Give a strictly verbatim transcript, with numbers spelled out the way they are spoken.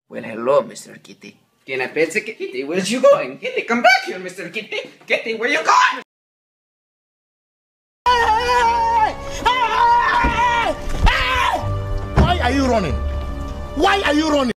Well, hello, Mister Kitty. Can I pet the kitty? Where's you going? Kitty, come back here, Mister Kitty. Kitty, where you going? Why are you running? Why are you running?